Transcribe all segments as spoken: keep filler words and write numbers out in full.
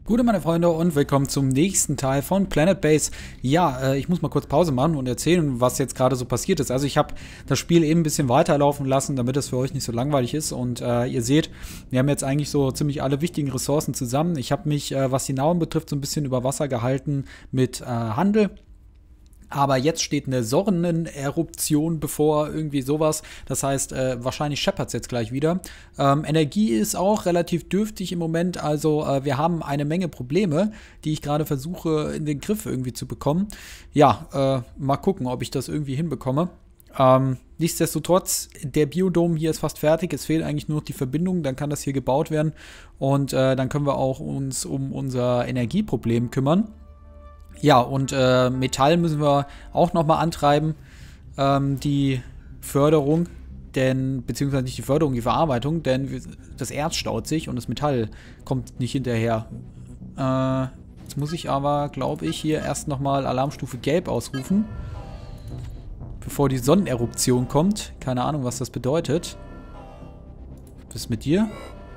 Gute meine Freunde und willkommen zum nächsten Teil von Planet Base. Ja, äh, ich muss mal kurz Pause machen und erzählen, was jetzt gerade so passiert ist. Also ich habe das Spiel eben ein bisschen weiterlaufen lassen, damit es für euch nicht so langweilig ist. Und äh, ihr seht, wir haben jetzt eigentlich so ziemlich alle wichtigen Ressourcen zusammen. Ich habe mich, äh, was die Nahrung betrifft, so ein bisschen über Wasser gehalten mit äh, Handel. Aber jetzt steht eine Sonneneruption bevor, irgendwie sowas. Das heißt, äh, wahrscheinlich scheppert es jetzt gleich wieder. Ähm, Energie ist auch relativ dürftig im Moment. Also äh, wir haben eine Menge Probleme, die ich gerade versuche in den Griff irgendwie zu bekommen. Ja, äh, mal gucken, ob ich das irgendwie hinbekomme. Ähm, nichtsdestotrotz, der Biodom hier ist fast fertig. Es fehlt eigentlich nur noch die Verbindung. Dann kann das hier gebaut werden. Und äh, dann können wir auch uns um unser Energieproblem kümmern. Ja, und äh, Metall müssen wir auch nochmal antreiben, ähm, die Förderung, denn, beziehungsweise nicht die Förderung, die Verarbeitung, denn das Erz staut sich und das Metall kommt nicht hinterher. Äh, jetzt muss ich aber, glaube ich, hier erst nochmal Alarmstufe Gelb ausrufen, bevor die Sonneneruption kommt. Keine Ahnung, was das bedeutet. Was ist mit dir?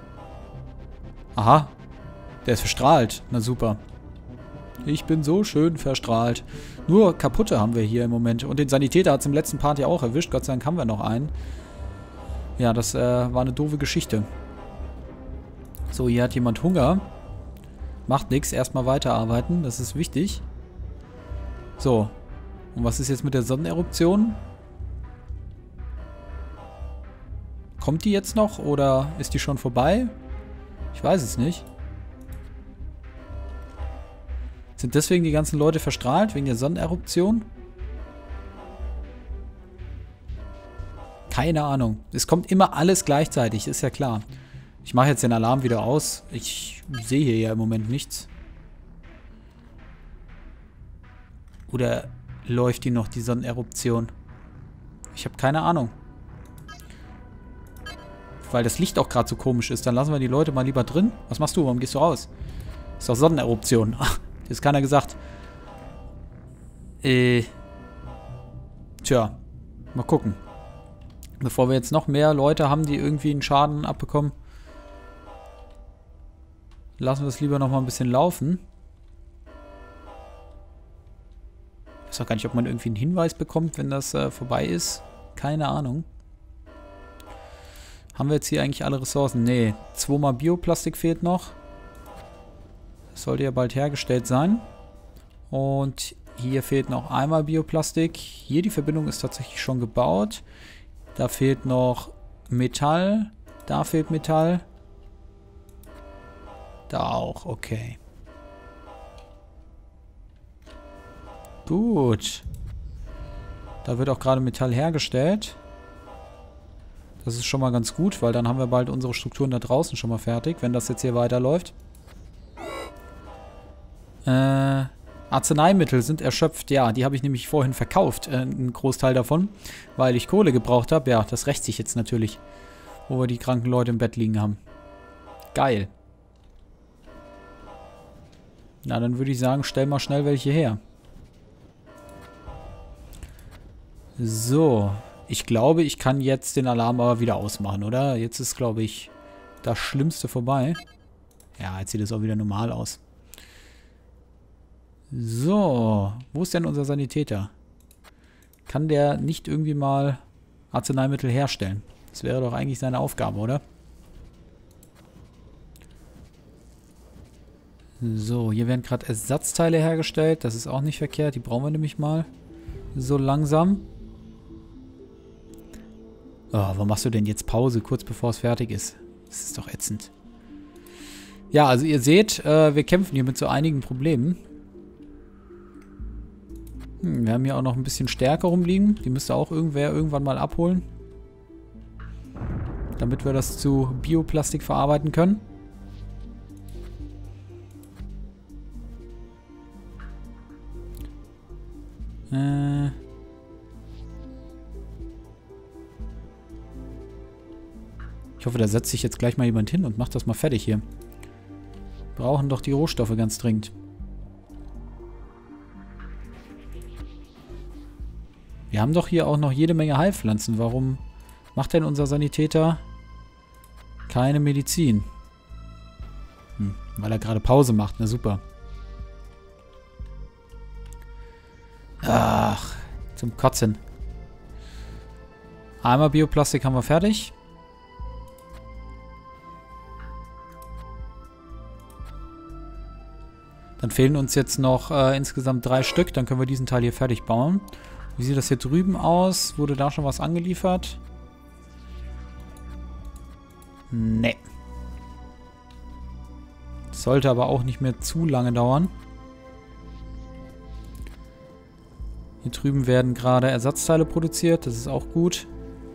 Aha, der ist verstrahlt. Na super. Ich bin so schön verstrahlt. Nur kaputte haben wir hier im Moment. Und den Sanitäter hat es im letzten Part ja auch erwischt. Gott sei Dank haben wir noch einen. Ja, das äh, war eine doofe Geschichte. So, hier hat jemand Hunger. Macht nichts. Erstmal weiterarbeiten. Das ist wichtig. So. Und was ist jetzt mit der Sonneneruption? Kommt die jetzt noch oder ist die schon vorbei? Ich weiß es nicht. Sind deswegen die ganzen Leute verstrahlt, wegen der Sonneneruption? Keine Ahnung. Es kommt immer alles gleichzeitig, ist ja klar. Ich mache jetzt den Alarm wieder aus. Ich sehe hier ja im Moment nichts. Oder läuft die noch, die Sonneneruption? Ich habe keine Ahnung. Weil das Licht auch gerade so komisch ist. Dann lassen wir die Leute mal lieber drin. Was machst du? Warum gehst du raus? Ist doch Sonneneruption. Das ist keiner gesagt. Äh. Tja. Mal gucken. Bevor wir jetzt noch mehr Leute haben, die irgendwie einen Schaden abbekommen, lassen wir es lieber noch mal ein bisschen laufen. Ich weiß auch gar nicht, ob man irgendwie einen Hinweis bekommt, wenn das äh, vorbei ist. Keine Ahnung. Haben wir jetzt hier eigentlich alle Ressourcen? Nee. Zweimal Bioplastik fehlt noch. Das sollte ja bald hergestellt sein. Und hier fehlt noch einmal Bioplastik. Hier die Verbindung ist tatsächlich schon gebaut. Da fehlt noch Metall. Da fehlt Metall. Da auch, okay. Gut. Da wird auch gerade Metall hergestellt. Das ist schon mal ganz gut, weil dann haben wir bald unsere Strukturen da draußen schon mal fertig, wenn das jetzt hier weiterläuft. Äh, Arzneimittel sind erschöpft. Ja, die habe ich nämlich vorhin verkauft, äh, einen Großteil davon, weil ich Kohle gebraucht habe. Ja, das rächt sich jetzt natürlich, wo wir die kranken Leute im Bett liegen haben. Geil. Na, dann würde ich sagen, stell mal schnell welche her. So, ich glaube, ich kann jetzt den Alarm aber wieder ausmachen, oder? Jetzt ist, glaube ich, das Schlimmste vorbei. Ja, jetzt sieht es auch wieder normal aus. So, wo ist denn unser Sanitäter? Kann der nicht irgendwie mal Arzneimittel herstellen? Das wäre doch eigentlich seine Aufgabe, oder? So, hier werden gerade Ersatzteile hergestellt. Das ist auch nicht verkehrt. Die brauchen wir nämlich mal so langsam. Oh, warum machst du denn jetzt Pause, kurz bevor es fertig ist? Das ist doch ätzend. Ja, also ihr seht, äh, wir kämpfen hier mit so einigen Problemen. Hm, wir haben hier auch noch ein bisschen Stärke rumliegen. Die müsste auch irgendwer irgendwann mal abholen. Damit wir das zu Bioplastik verarbeiten können. Äh. Ich hoffe, da setzt sich jetzt gleich mal jemand hin und macht das mal fertig hier. Wir brauchen doch die Rohstoffe ganz dringend. Wir haben doch hier auch noch jede Menge Heilpflanzen. Warum macht denn unser Sanitäter keine Medizin? Hm. Weil er gerade Pause macht. Na super. Ach, zum Kotzen. Einmal Bioplastik haben wir fertig. Dann fehlen uns jetzt noch äh, insgesamt drei Stück. Dann können wir diesen Teil hier fertig bauen. Wie sieht das hier drüben aus? Wurde da schon was angeliefert? Nee. Sollte aber auch nicht mehr zu lange dauern. Hier drüben werden gerade Ersatzteile produziert. Das ist auch gut.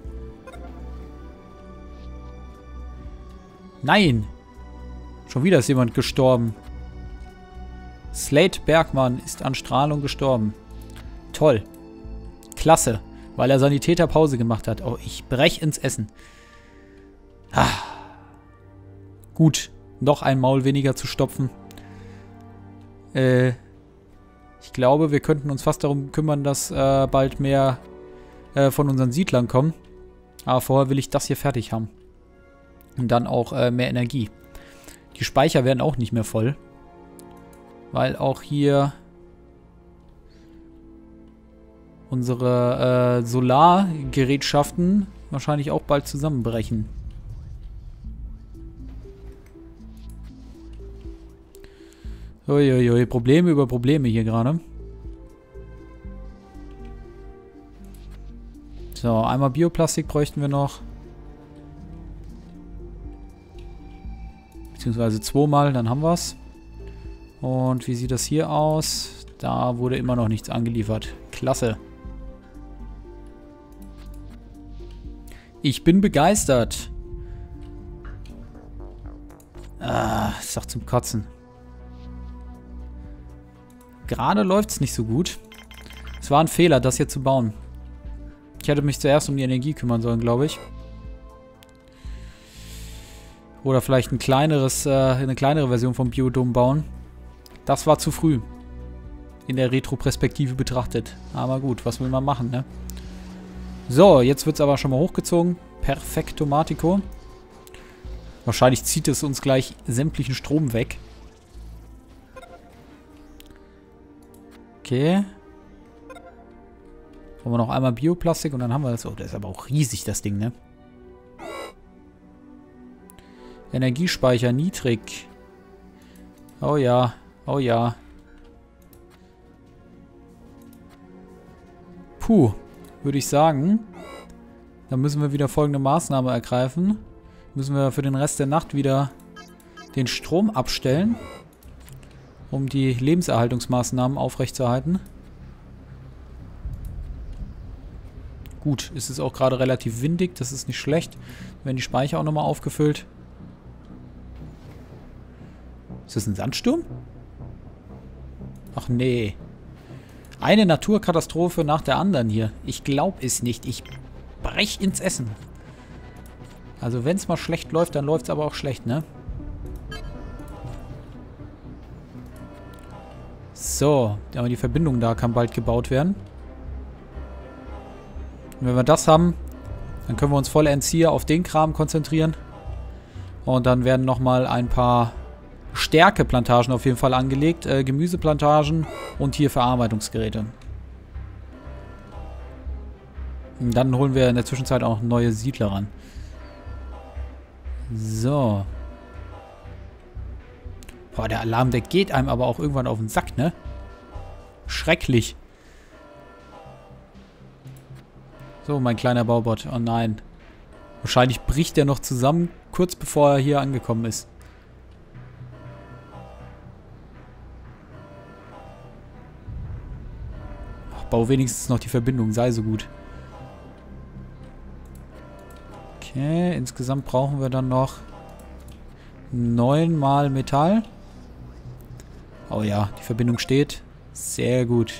Nein! Schon wieder ist jemand gestorben. Slade Bergmann ist an Strahlung gestorben. Toll. Klasse. Weil er Sanitäter Pause gemacht hat. Oh, ich brech ins Essen. Ah. Gut. Noch ein Maul weniger zu stopfen. Äh. Ich glaube, wir könnten uns fast darum kümmern, dass äh, bald mehr äh, von unseren Siedlern kommen. Aber vorher will ich das hier fertig haben. Und dann auch äh, mehr Energie. Die Speicher werden auch nicht mehr voll. Weil auch hier unsere äh, Solargerätschaften wahrscheinlich auch bald zusammenbrechen. Uiuiui, Probleme über Probleme hier gerade. So, einmal Bioplastik bräuchten wir noch. Beziehungsweise zweimal, dann haben wir es. Und wie sieht das hier aus? Da wurde immer noch nichts angeliefert. Klasse. Ich bin begeistert. Ah, ist doch zum Kotzen. Gerade läuft es nicht so gut. Es war ein Fehler, das hier zu bauen. Ich hätte mich zuerst um die Energie kümmern sollen, glaube ich. Oder vielleicht ein kleineres, äh, eine kleinere Version vom Biodom bauen. Das war zu früh. In der Retro-Perspektive betrachtet. Aber gut, was will man machen, ne? So, jetzt wird es aber schon mal hochgezogen. Perfekto Matico. Wahrscheinlich zieht es uns gleich sämtlichen Strom weg. Okay. Wollen wir noch einmal Bioplastik und dann haben wir das. Oh, das ist aber auch riesig, das Ding, ne? Energiespeicher niedrig. Oh ja. Oh ja. Puh, würde ich sagen. Dann müssen wir wieder folgende Maßnahme ergreifen. Müssen wir für den Rest der Nacht wieder den Strom abstellen, um die Lebenserhaltungsmaßnahmen aufrechtzuerhalten. Gut, ist es auch gerade relativ windig, das ist nicht schlecht. Dann werden die Speicher auch nochmal aufgefüllt. Ist das ein Sandsturm? Ach nee. Eine Naturkatastrophe nach der anderen hier. Ich glaube es nicht. Ich brech ins Essen. Also wenn es mal schlecht läuft, dann läuft es aber auch schlecht, ne? So, aber die Verbindung da kann bald gebaut werden. Und wenn wir das haben, dann können wir uns vollends hier auf den Kram konzentrieren. Und dann werden nochmal ein paar Stärkeplantagen auf jeden Fall angelegt. Äh, Gemüseplantagen und hier Verarbeitungsgeräte. Und dann holen wir in der Zwischenzeit auch neue Siedler ran. So. Boah, der Alarm, der geht einem aber auch irgendwann auf den Sack, ne? Schrecklich. So, mein kleiner Baubot. Oh nein. Wahrscheinlich bricht der noch zusammen, kurz bevor er hier angekommen ist. Ach, bau wenigstens noch die Verbindung, sei so gut. Okay, insgesamt brauchen wir dann noch neunmal Metall. Oh ja, die Verbindung steht. Sehr gut.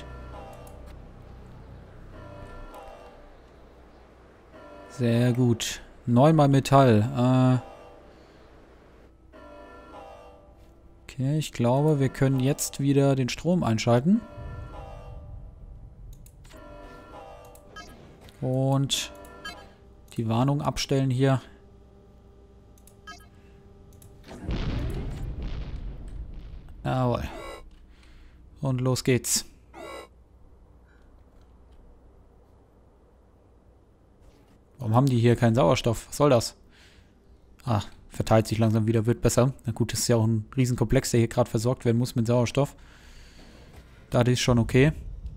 Sehr gut. Neunmal Metall. Äh okay, ich glaube, wir können jetzt wieder den Strom einschalten. Und die Warnung abstellen hier. Jawohl. Und los geht's. Warum haben die hier keinen Sauerstoff? Was soll das? Ah, verteilt sich langsam wieder, wird besser. Na gut, das ist ja auch ein Riesenkomplex, der hier gerade versorgt werden muss mit Sauerstoff. Da ist schon okay.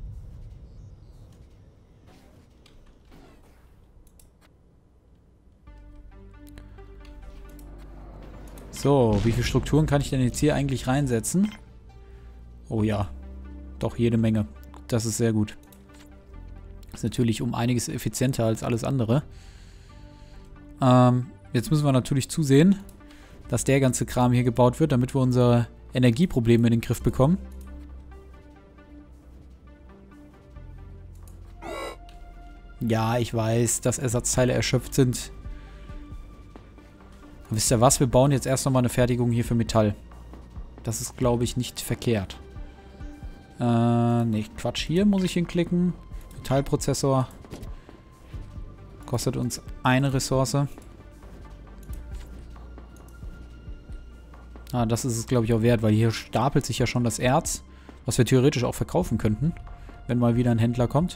So, wie viele Strukturen kann ich denn jetzt hier eigentlich reinsetzen? Oh ja, doch jede Menge. Das ist sehr gut. Ist natürlich um einiges effizienter als alles andere. Ähm, jetzt müssen wir natürlich zusehen, dass der ganze Kram hier gebaut wird, damit wir unsere Energieprobleme in den Griff bekommen. Ja, ich weiß, dass Ersatzteile erschöpft sind. Wisst ihr was? Wir bauen jetzt erst nochmal eine Fertigung hier für Metall. Das ist, glaube ich, nicht verkehrt. Äh, nee, Quatsch. Hier muss ich hinklicken. Metallprozessor. Kostet uns eine Ressource. Ah, das ist es, glaube ich, auch wert, weil hier stapelt sich ja schon das Erz, was wir theoretisch auch verkaufen könnten, wenn mal wieder ein Händler kommt.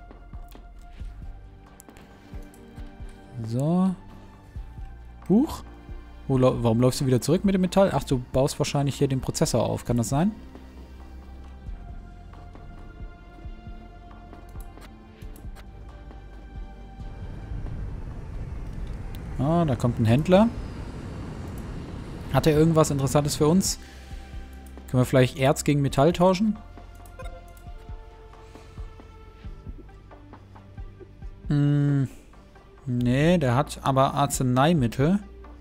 So. Huch. Wo, warum läufst du wieder zurück mit dem Metall? Ach, du baust wahrscheinlich hier den Prozessor auf. Kann das sein? Ah, da kommt ein Händler. Hat er irgendwas Interessantes für uns? Können wir vielleicht Erz gegen Metall tauschen? Hm. Nee, der hat aber Arzneimittel.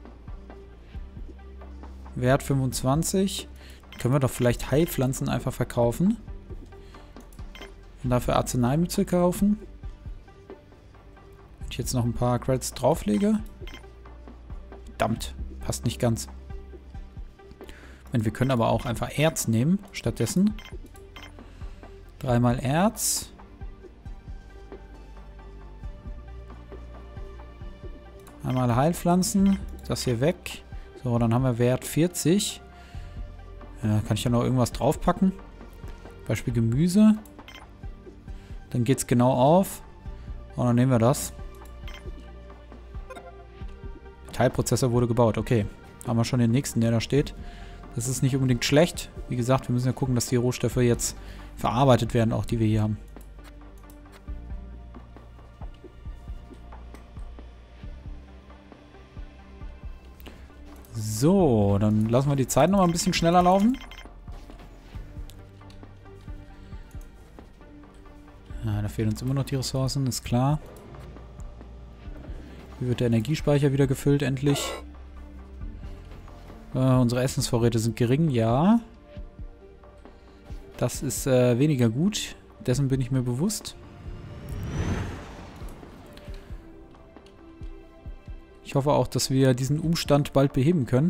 Wert fünfundzwanzig. Können wir doch vielleicht Heilpflanzen einfach verkaufen. Und dafür Arzneimittel kaufen. Wenn ich jetzt noch ein paar Credits drauflege. Verdammt, passt nicht ganz. Und wir können aber auch einfach Erz nehmen stattdessen. Dreimal Erz. Einmal Heilpflanzen. Das hier weg. So, dann haben wir Wert vierzig. Ja, kann ich da noch irgendwas draufpacken? Beispiel Gemüse. Dann geht es genau auf. Und dann nehmen wir das. Teilprozessor wurde gebaut. Okay. Haben wir schon den nächsten, der da steht. Das ist nicht unbedingt schlecht. Wie gesagt, wir müssen ja gucken, dass die Rohstoffe jetzt verarbeitet werden, auch die wir hier haben. So, dann lassen wir die Zeit noch mal ein bisschen schneller laufen. Ja, da fehlen uns immer noch die Ressourcen, ist klar. Hier wird der Energiespeicher wieder gefüllt, endlich. Äh, unsere Essensvorräte sind gering, ja. Das ist äh, weniger gut. Dessen bin ich mir bewusst. Ich hoffe auch, dass wir diesen Umstand bald beheben können.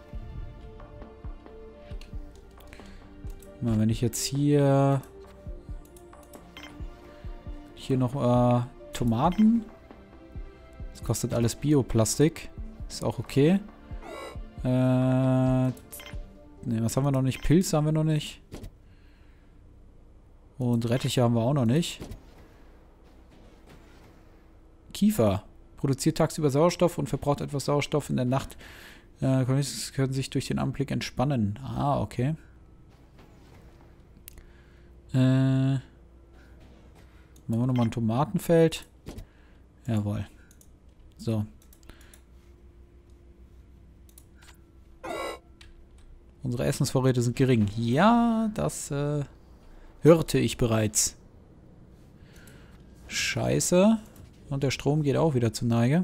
Mal, wenn ich jetzt hier... Hier noch äh, Tomaten. Das kostet alles Bioplastik. Ist auch okay. Äh, ne, was haben wir noch nicht? Pilze haben wir noch nicht. Und Rettiche haben wir auch noch nicht. Kiefer. Produziert tagsüber Sauerstoff und verbraucht etwas Sauerstoff in der Nacht. Äh, können sich durch den Anblick entspannen. Ah, okay. Äh, machen wir nochmal ein Tomatenfeld. Jawohl. So. Unsere Essensvorräte sind gering. Ja, das äh, hörte ich bereits. Scheiße. Und der Strom geht auch wieder zur Neige.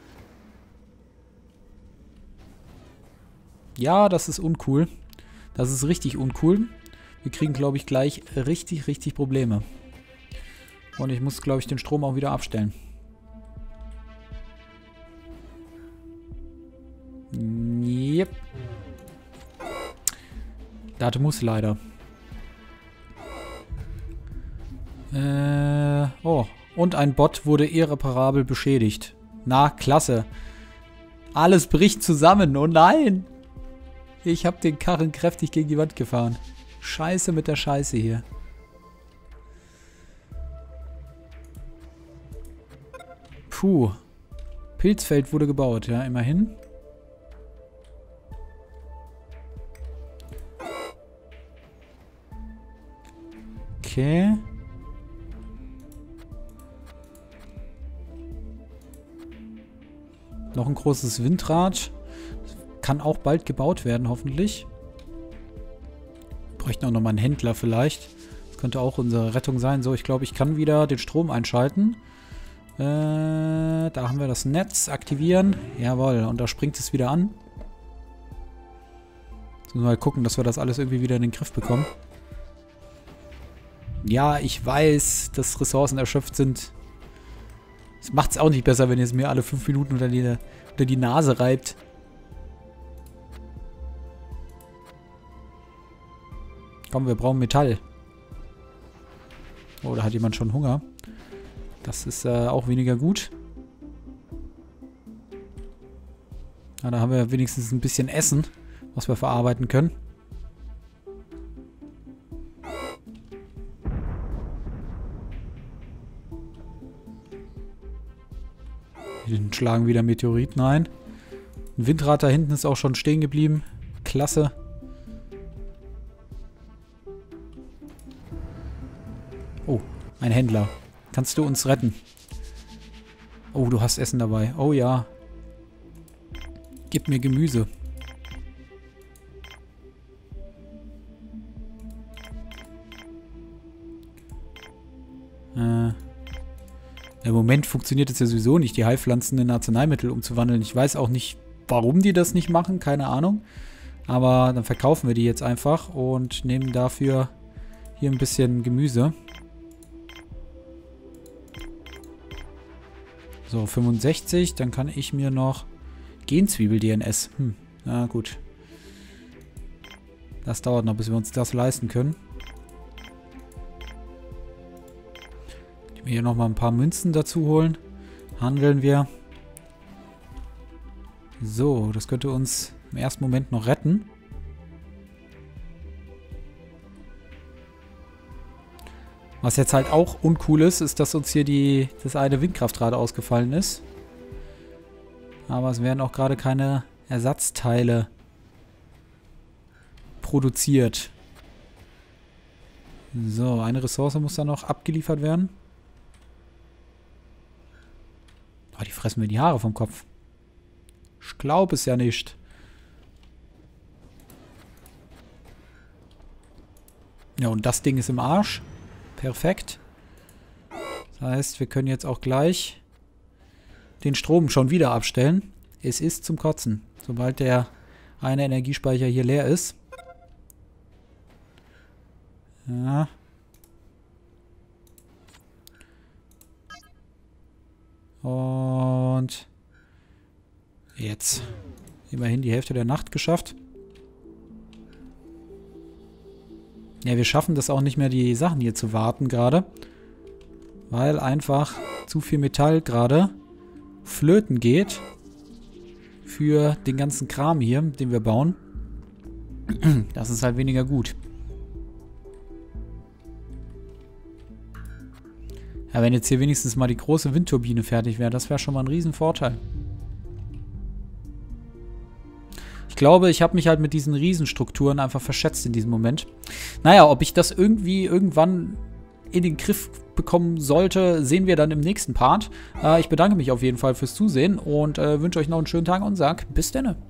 Ja, das ist uncool. Das ist richtig uncool. Wir kriegen, glaube ich, gleich richtig, richtig Probleme. Und ich muss, glaube ich, den Strom auch wieder abstellen. Yep. Das muss leider. Äh, oh. Und ein Bot wurde irreparabel beschädigt. Na, klasse. Alles bricht zusammen. Oh nein. Ich habe den Karren kräftig gegen die Wand gefahren. Scheiße mit der Scheiße hier. Puh. Pilzfeld wurde gebaut, ja, immerhin. Okay. Noch ein großes Windrad. Kann auch bald gebaut werden, hoffentlich. Bräuchten auch nochmal einen Händler vielleicht. Das könnte auch unsere Rettung sein. So, ich glaube, ich kann wieder den Strom einschalten. Äh, da haben wir das Netz. Aktivieren. Jawohl, und da springt es wieder an. Jetzt müssen wir mal gucken, dass wir das alles irgendwie wieder in den Griff bekommen. Ja, ich weiß, dass Ressourcen erschöpft sind. Das macht es auch nicht besser, wenn ihr es mir alle fünf Minuten unter die, unter die Nase reibt. Komm, wir brauchen Metall. Oh, da hat jemand schon Hunger. Das ist äh, auch weniger gut. Ja, da haben wir wenigstens ein bisschen Essen, was wir verarbeiten können. Hier schlagen wieder Meteoriten ein. Ein Windrad da hinten ist auch schon stehen geblieben. Klasse. Oh, ein Händler. Kannst du uns retten? Oh, du hast Essen dabei. Oh ja. Gib mir Gemüse. Äh. Im Moment funktioniert es ja sowieso nicht, die Heilpflanzen in Arzneimittel umzuwandeln. Ich weiß auch nicht, warum die das nicht machen. Keine Ahnung. Aber dann verkaufen wir die jetzt einfach und nehmen dafür hier ein bisschen Gemüse. So, fünfundsechzig. Dann kann ich mir noch Genzwiebel-D N S. Hm, na gut. Das dauert noch, bis wir uns das leisten können. Ich will hier nochmal ein paar Münzen dazu holen. Handeln wir. So, das könnte uns im ersten Moment noch retten. Was jetzt halt auch uncool ist, ist, dass uns hier die, das eine Windkraftrad ausgefallen ist. Aber es werden auch gerade keine Ersatzteile produziert. So, eine Ressource muss dann noch abgeliefert werden. Oh, die fressen mir die Haare vom Kopf. Ich glaube es ja nicht. Ja, und das Ding ist im Arsch. Perfekt. Das heißt, wir können jetzt auch gleich den Strom schon wieder abstellen. Es ist zum Kotzen. Sobald der eine Energiespeicher hier leer ist. Ja. Und jetzt. Immerhin die Hälfte der Nacht geschafft. Ja, wir schaffen das auch nicht mehr, die Sachen hier zu warten gerade. Weil einfach zu viel Metall gerade flöten geht. Für den ganzen Kram hier, den wir bauen. Das ist halt weniger gut. Ja, wenn jetzt hier wenigstens mal die große Windturbine fertig wäre, das wäre schon mal ein Riesenvorteil. Ich glaube, ich habe mich halt mit diesen Riesenstrukturen einfach verschätzt in diesem Moment. Naja, ob ich das irgendwie irgendwann in den Griff bekommen sollte, sehen wir dann im nächsten Part. Äh, ich bedanke mich auf jeden Fall fürs Zusehen und äh, wünsche euch noch einen schönen Tag und sage bis denne.